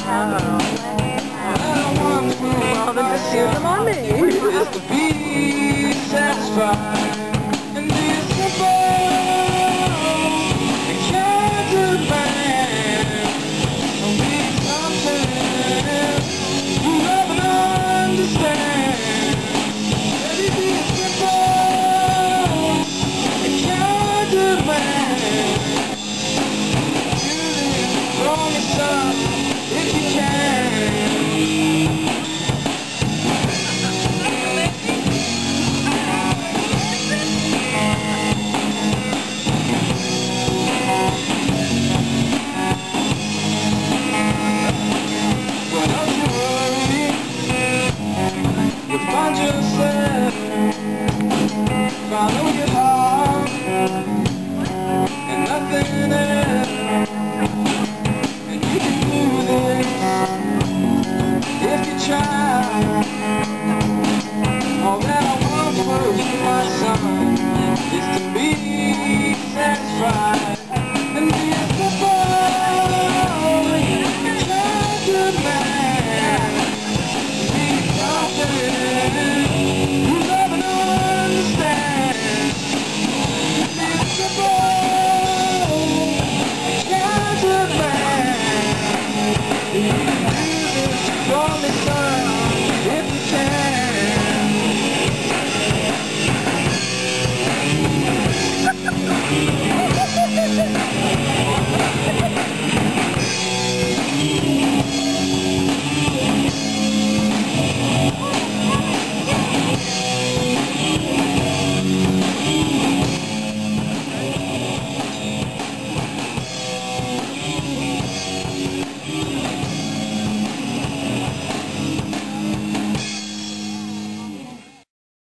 Well, then just use them on me. Just to be satisfied and be simple and can't demand or be something you never understand. Baby, be simple and can't demand. From the sun, if you can. Well, don't you worry, you'll find yourself. Follow your heart and nothing else. If you try, all that I want for you, my son, is to be satisfied and be a simple, good man. Be confident, you never understand. Be a simple, good man. From the sun, if you can.